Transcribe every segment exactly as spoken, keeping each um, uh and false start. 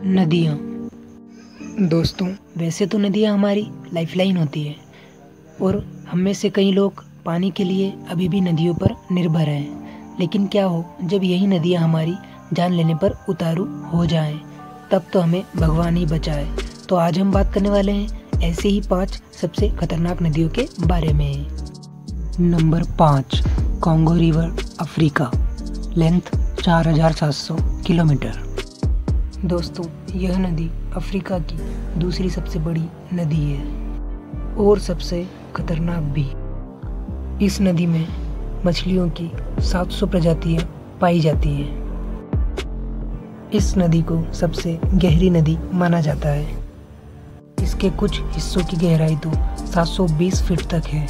नदियाँ। दोस्तों, वैसे तो नदियाँ हमारी लाइफलाइन होती है और हम में से कई लोग पानी के लिए अभी भी नदियों पर निर्भर हैं। लेकिन क्या हो जब यही नदियाँ हमारी जान लेने पर उतारू हो जाएं, तब तो हमें भगवान ही बचाए। तो आज हम बात करने वाले हैं ऐसे ही पांच सबसे खतरनाक नदियों के बारे में। नंबर पाँच, कॉन्गो रिवर, अफ्रीका। लेंथ चार हज़ार सात सौ किलोमीटर। दोस्तों, यह नदी अफ्रीका की दूसरी सबसे बड़ी नदी है और सबसे खतरनाक भी। इस नदी में मछलियों की सात सौ प्रजातियां पाई जाती हैं। इस नदी को सबसे गहरी नदी माना जाता है। इसके कुछ हिस्सों की गहराई तो सात सौ बीस फीट तक है,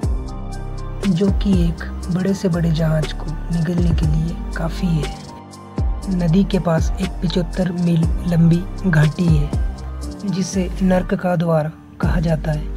जो कि एक बड़े से बड़े जहाज को निगलने के लिए काफ़ी है। नदी के पास एक पचहत्तर मील लंबी घाटी है, जिसे नर्क का द्वार कहा जाता है।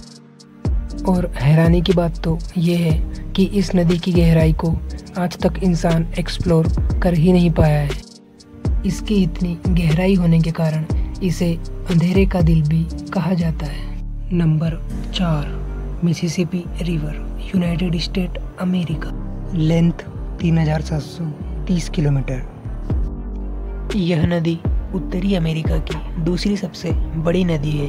और हैरानी की बात तो ये है कि इस नदी की गहराई को आज तक इंसान एक्सप्लोर कर ही नहीं पाया है। इसकी इतनी गहराई होने के कारण इसे अंधेरे का दिल भी कहा जाता है। नंबर चार, Mississippi river, United State America. Length तीन हज़ार सात सौ तीस किलोमीटर। यह नदी उत्तरी अमेरिका की दूसरी सबसे बड़ी नदी है।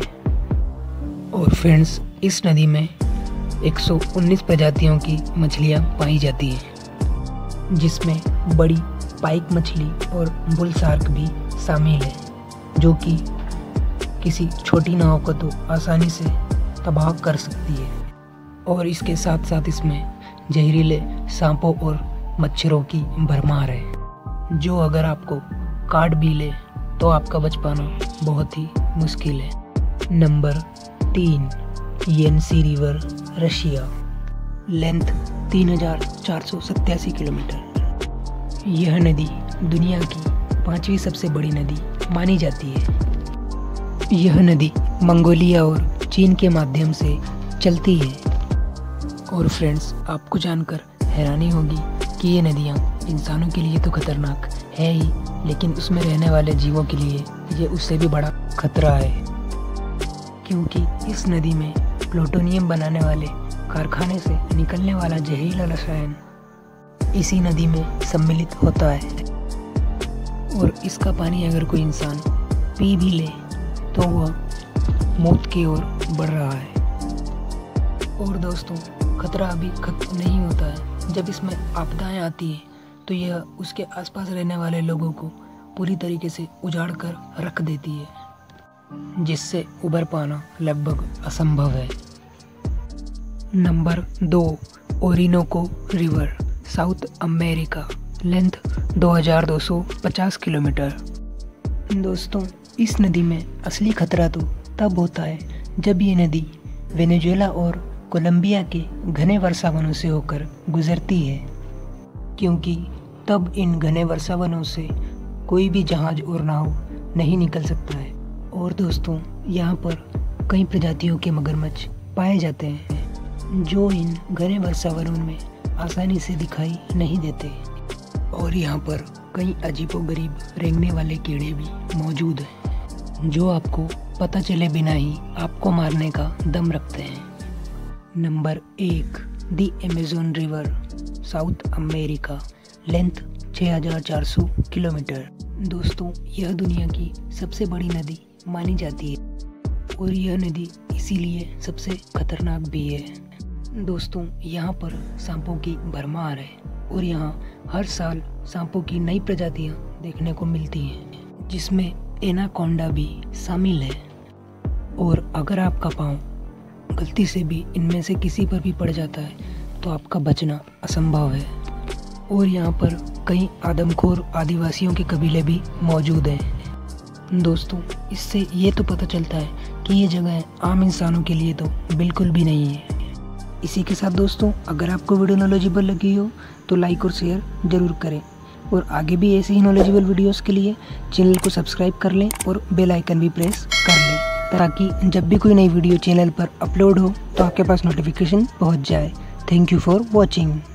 और फ्रेंड्स, इस नदी में एक सौ उन्नीस प्रजातियों की मछलियां पाई जाती हैं, जिसमें बड़ी पाइक मछली और बुल शार्क भी शामिल है, जो कि किसी छोटी नाव को तो आसानी से तबाह कर सकती है। और इसके साथ साथ इसमें जहरीले सांपों और मच्छरों की भरमार है, जो अगर आपको काट भी ले तो आपका बच पाना बहुत ही मुश्किल है। नंबर तीन, येंसी रिवर, रशिया। लेंथ तीन हज़ार चार सौ सत्तासी किलोमीटर। यह नदी दुनिया की पांचवी सबसे बड़ी नदी मानी जाती है। यह नदी मंगोलिया और चीन के माध्यम से चलती है। और फ्रेंड्स, आपको जानकर हैरानी होगी कि ये नदियाँ इंसानों के लिए तो खतरनाक है ही, लेकिन उसमें रहने वाले जीवों के लिए ये उससे भी बड़ा खतरा है, क्योंकि इस नदी में प्लूटोनियम बनाने वाले कारखाने से निकलने वाला जहरीला रसायन इसी नदी में सम्मिलित होता है। और इसका पानी अगर कोई इंसान पी भी ले तो वह मौत की ओर बढ़ रहा है। और दोस्तों, खतरा अभी खत्म नहीं होता है। जब इसमें आपदाएं आती हैं तो यह उसके आसपास रहने वाले लोगों को पूरी तरीके से उजाड़ कर रख देती है, जिससे उबर पाना लगभग असंभव है। नंबर दो, Orinoco river, South America. Length दो हज़ार दो सौ पचास किलोमीटर। दोस्तों, इस नदी में असली खतरा तो तब होता है जब ये नदी वेनेजुएला और कोलंबिया के घने वर्षावनों से होकर गुजरती है, क्योंकि तब इन घने वर्षावनों से कोई भी जहाज और नाव नहीं निकल सकता है। और दोस्तों, यहाँ पर कई प्रजातियों के मगरमच्छ पाए जाते हैं, जो इन घने वर्षावनों में आसानी से दिखाई नहीं देते। और यहाँ पर कई अजीबोगरीब रेंगने वाले कीड़े भी मौजूद हैं, जो आपको पता चले बिना ही आपको मारने का दम रखते हैं। नंबर एक, the Amazon river, South America. Length छः हज़ार चार सौ किलोमीटर। दोस्तों, यह दुनिया की सबसे बड़ी नदी मानी जाती है और यह नदी इसीलिए सबसे खतरनाक भी है। दोस्तों, यहाँ पर सांपों की भरमार है और यहाँ हर साल सांपों की नई प्रजातियाँ देखने को मिलती हैं, जिसमें एनाकोंडा भी शामिल है। और अगर आपका पाँव गलती से भी इनमें से किसी पर भी पड़ जाता है तो आपका बचना असंभव है। और यहाँ पर कई आदमखोर आदिवासियों के कबीले भी मौजूद हैं। दोस्तों, इससे ये तो पता चलता है कि ये जगह आम इंसानों के लिए तो बिल्कुल भी नहीं है। इसी के साथ दोस्तों, अगर आपको वीडियो नॉलेजेबल लगी हो तो लाइक और शेयर ज़रूर करें, और आगे भी ऐसे ही नॉलेजेबल वीडियोस के लिए चैनल को सब्सक्राइब कर लें और बेल आइकन भी प्रेस कर लें, ताकि जब भी कोई नई वीडियो चैनल पर अपलोड हो तो आपके पास नोटिफिकेशन पहुंच जाए। Thank you for watching.